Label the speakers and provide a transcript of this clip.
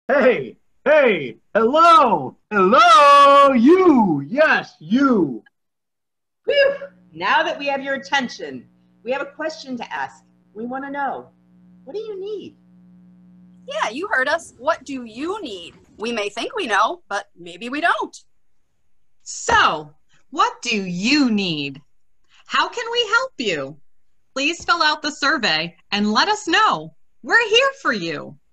Speaker 1: Hey, hey, hello, hello, you, yes, you.
Speaker 2: Whew! Now that we have your attention, we have a question to ask. We want to know, what do you need?
Speaker 3: Yeah, you heard us. What do you need? We may think we know, but maybe we don't.
Speaker 4: So, what do you need? How can we help you? Please fill out the survey and let us know. We're here for you.